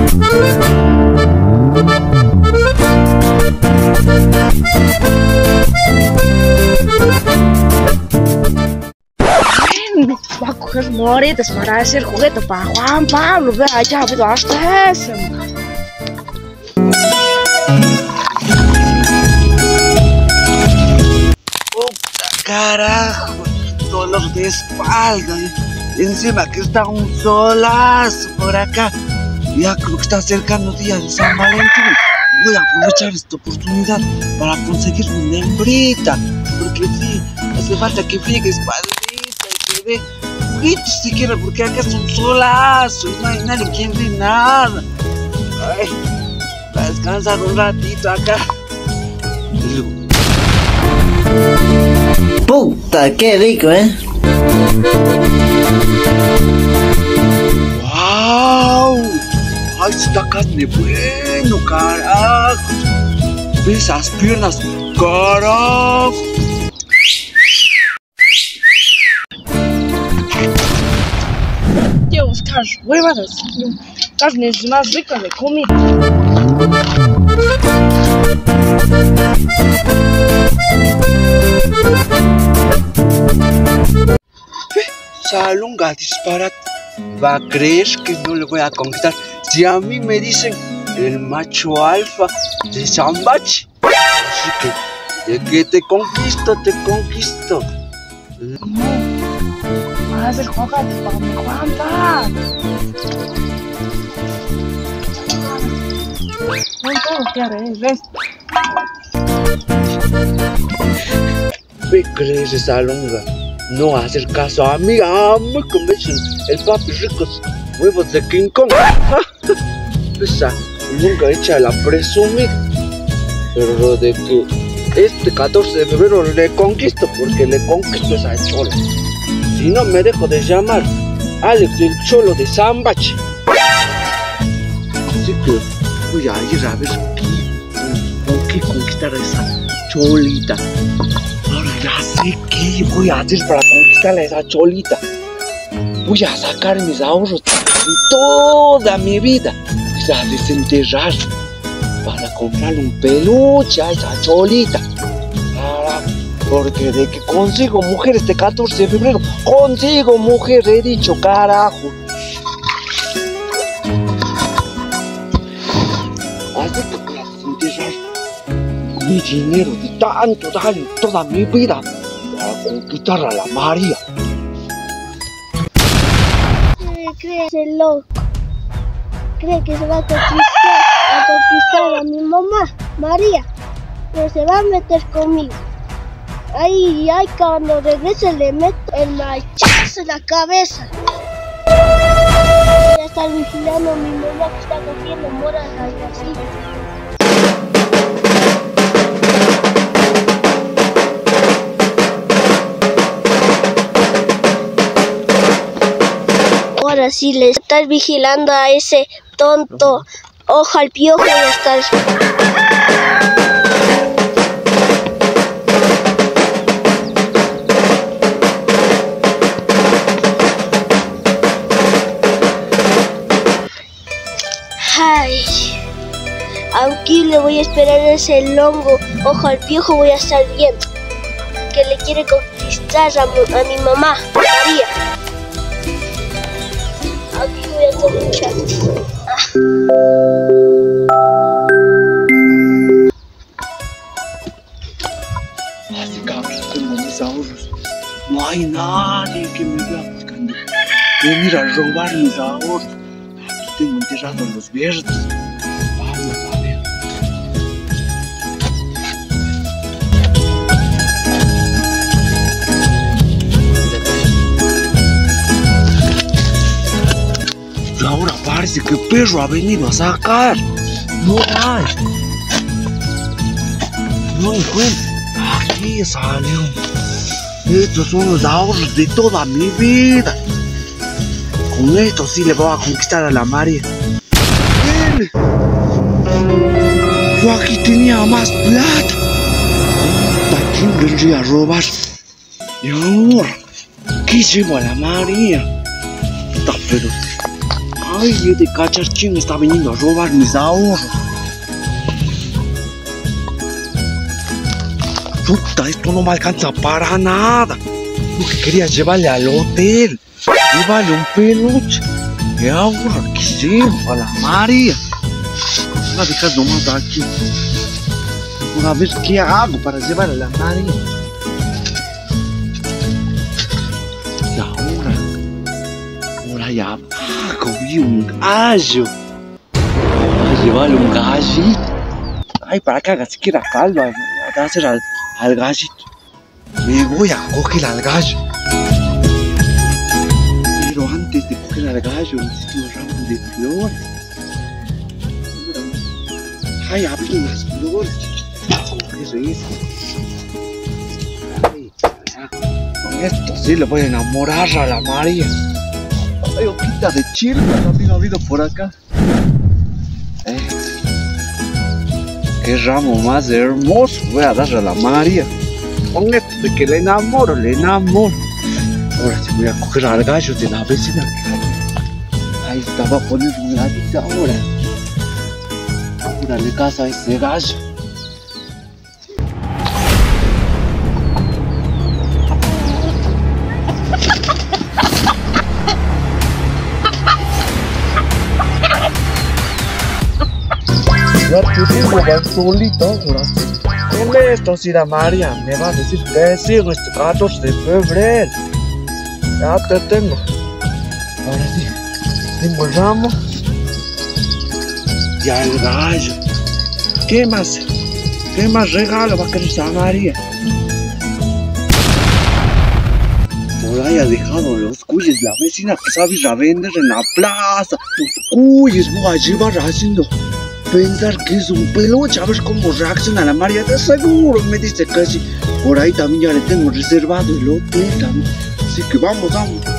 Va a coger moretes para hacer juguete para Juan Pablo. Ve allá, pero hasta eso. Puta carajo, dolor de espalda. Encima que está un solazo por acá. Ya creo que está acercando el día de San Valentín. Voy a aprovechar esta oportunidad para conseguir una hembrita. Porque sí, hace falta que friegue espaldita y se dé juguitos siquiera, porque acá es un solazo y no hay nadie quien dé nada. Ay, para descansar un ratito acá. Puta, qué rico, ¡Wow! ¡Ay, esta carne bueno, carajo! ¿Ves esas piernas? ¡Carajo! Yo buscar huevadas. Carne es más rica de comida. Salunga disparate. ¿Va a creer que no le voy a conquistar? Si a mí me dicen el macho alfa de Sambachi. Así que, de que te conquisto, te conquisto. Va a hacer juguete para mi Juan Pablo. No todo quiere, ¿ves? ¿Qué crees, Salunga? No hacer caso a mí me convencen el papi ricos huevos de King Kong. Esa nunca echa la presumida. Pero lo de que este 14 de febrero le conquisto, porque le conquisto esa chola. Si no me dejo de llamar Alex el Cholo de Sambachi. Así que voy a ir a ver con qué conquistar a esa cholita. Ahora ya sé qué voy a hacer para conquistar a esa cholita. Voy a sacar mis ahorros de toda mi vida y a desenterrar para comprar un peluche a esa cholita. Porque de que consigo mujer este 14 de febrero, consigo mujer, he dicho, carajo. Así que voy a desenterrar mi dinero de tanto daño toda mi vida para conquistar a la María. Cree ese loco. Cree que se va a conquistar a mi mamá, María. Pero se va a meter conmigo. Ay, cuando regrese le meto el machazo en la cabeza. Voy a estar vigilando a mi mamá que está cogiendo moras así. Ahora sí le estás vigilando a ese tonto ojo al piojo y estás. Ay, aquí le voy a esperar ese longo ojo al piojo, voy a estar bien. Que le quiere conquistar a mi mamá, María. Aquí voy a estar luchando. Así que tengo mis ahorros. No hay nadie que me vea buscando venir a robar mis ahorros. Aquí tengo enterrados los verdes. Vamos a ver. Y ahora parece que el perro ha venido a sacar. No hay. No encuentro. Aquí salió. Estos son los ahorros de toda mi vida. Con esto sí le voy a conquistar a la María. ¡Ven! Yo aquí tenía más plata. ¿A quién vendría a robar? Y ahora, ¿qué llevo a la María? Está pero Ay, de cachar quién está viniendo a robar mis ahorros. Puta, esto no me alcanza para nada. Lo que quería llevarle al hotel. Llevarle un peluche. Y ahora, ¿qué llevo a la María? Voy a dejar nomás aquí. Voy a ver qué hago para llevar a la María. Y ahora ya abajo vi un gallo. Voy a llevarle un gallito. Ay, para que haga siquiera caldo. A hacer al gallito. Me voy a coger al gallo. Pero antes de coger al gallo necesito un ramo de flores. Ay, abrí unas flores. ¿Qué es eso? Ay, con esto sí le voy a enamorar a la María. Ay, hojita de chilca también ha habido por acá. Qué ramo más hermoso voy a darle a la María. Con esto de que le enamoro, le enamoro. Ahora sí voy a coger al gallo de la vecina. Ahí está, va a poner un ladito ahora. Ahora le caza a ese gallo. Ya te digo, va solito ahora. Con esto, si la María me va a decir que sigo este 14 de febrero. Ya te tengo. Ahora sí, tengo el ramo. Ya el gallo. ¿Qué más? ¿Qué más regalo va a querer esa María? No haya dejado los cuyes la vecina que sabe ir a vender en la plaza. Los cuyes voy a llevar haciendo pensar que es un peluche, a ver cómo reacciona la María. De seguro me dice que sí. Por ahí también ya le tengo reservado el hotel también. Así que vamos.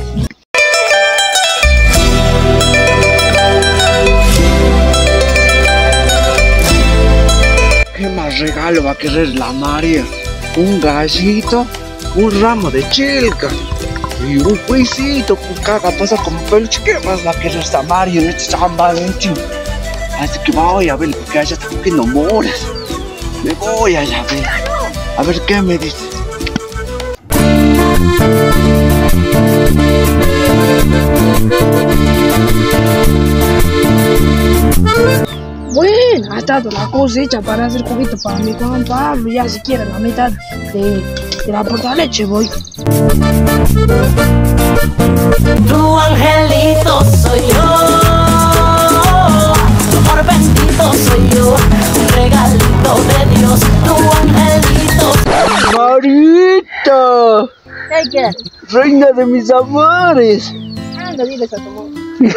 ¿Qué más regalo va a querer la María? Un gallito, un ramo de chilca y un cuisito con caga pasa como peluche. ¿Qué más va a querer esta María en este San Valentín? Así que voy a ver porque ella está cogiendo moras. Me voy a ver. A ver qué me dice. Bueno, ha estado la cosecha para hacer juguito para mi Juan Pablo. Ya siquiera la mitad de la portaleche voy. Tu angelito soy yo. Amor bendito soy yo, un regalito de Dios, tu angelito. ¡Marita! ¿Qué quieres? ¡Reina de mis amores! Anda, diles a tu mamá.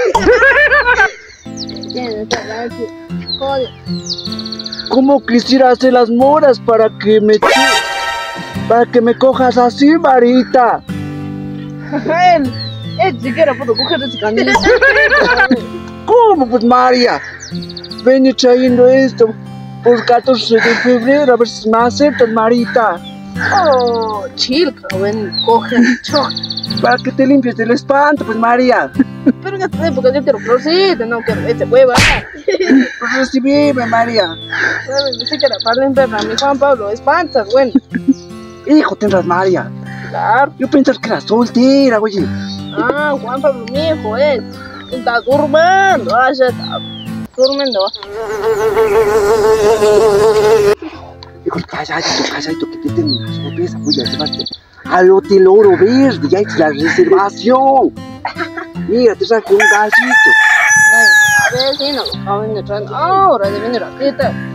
Tienes que hablar aquí. Joder. ¿Cómo quisiera hacer las moras para que me cojas así, Marita? Él siquiera puedo coger ese candido. ¿Cómo pues, María? Ven trayendo esto por 14 de febrero, a ver si me aceptan, Marita. Oh, chilca, ven, coge, choc. Para que te limpies del espanto, pues, María. Pero en esta época yo quiero florcita, no quiero ese hueva. Pues recibime, María. Ni siquiera para limpiar a mi Juan Pablo, espantas, bueno. Hijo, tendrás, María. Claro. Yo pensaba que era soltera, oye. Ah, Juan Pablo, mi hijo, está durmiendo, ya está durmiendo. Hijo, calladito, que te tengo una sorpresa. Voy a llevarte al Hotel Oro Verde, ya hice la reservación. Mira, te traje un gallito. A ver si no lo acaban de traer ahora de venir aquí.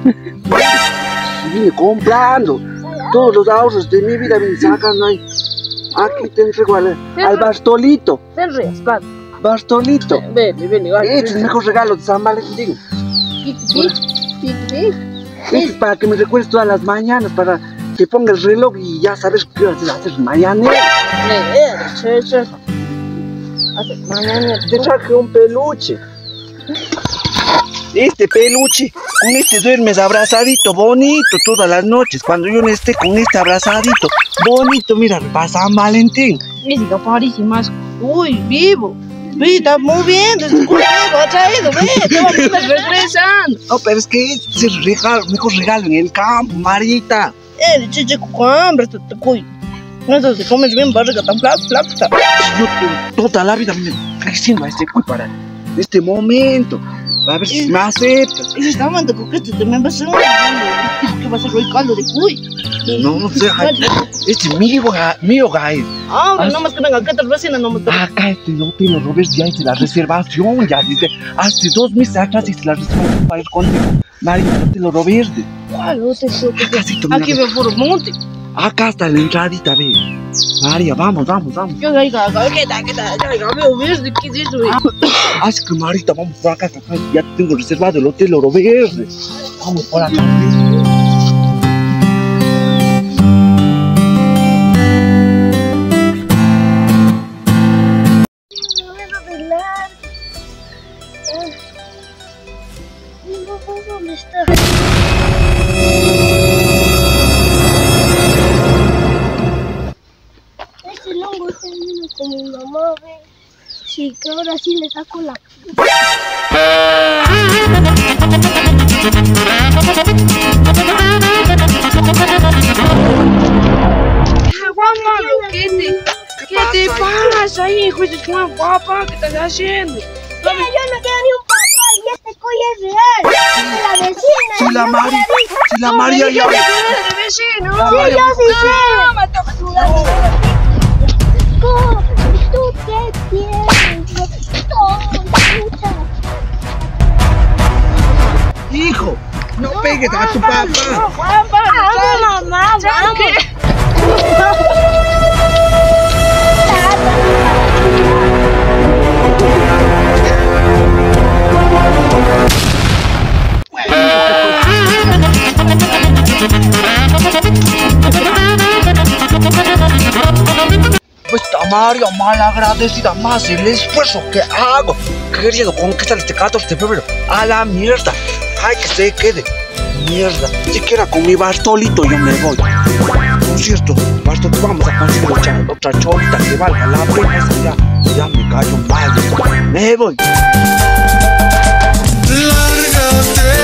Vine comprando. Todos los ahorros de mi vida vine sacando ahí. Aquí te entrego al Bartolito. Te rías, claro. Bartolito. Vele, Este es el mejor regalo de San Valentín. Este es para que me recuerdes todas las mañanas, para que ponga el reloj y ya sabes qué vas a hacer mañana. Mañana te traje un peluche. Este peluche, con este duermes abrazadito, bonito, todas las noches. Cuando yo no esté con este abrazadito, bonito, mira, para San Valentín. Y diga, parísimas, uy, vivo. Ve, está muy bien, desde cuándo ha traído, ve, te vamos a estar regresando. No, pero es que ese regalo, mejor regalo en el campo, Marita. Chiche, con hambre, te cuido. No te comes bien, barriga tan flaca. Yo toda la vida me creciendo a este cuy para este momento. A ver si me aceptas. Y está mandando coquete, también va a ser un... ¿Qué va a ser el caldo de cuy? No sé, este mío, Gael. Ahora, no más que venga, acá te recién, no me toca. Acá este hotel lo Robert ya hice la reservación, ya desde hace 2 meses atrás hice la reservación para ir contigo. Marita, no te lo Robert. ¿Cuál hotel? Acá Aquí veo puro monte. Acá está la entradita, ve. María, vamos. Yo oiga, ¿qué tal? Ya veo verde, ¿qué es eso? Así que Marita, vamos por acá, ya tengo reservado el hotel Oro Verde. Vamos por acá. ¿Dónde está? Este longo está viendo con mi mamá, ve. Sí, que ahora sí le saco la... ¿Qué te pasa, hijo? Es una guapa, ¿qué estás haciendo? Yo no tengo ni un papá y este cuy es real. Es la vecina. Si la María ya... vecino. Sí, yo sí sé. ¿Tú qué tienes? Pucha. Hijo, no pegues a tu papá. Vamos, mamá, vamos. Pues María, mal agradecida más el esfuerzo que hago queriendo conquistar este 14 de febrero. A la mierda. Ay, que se quede. Mierda. Siquiera con mi Bartolito yo me voy. Por cierto, Bartolito, vamos a conseguir otra cholita que valga la pena. Esa ya me callo mal. Me voy. Lárgate.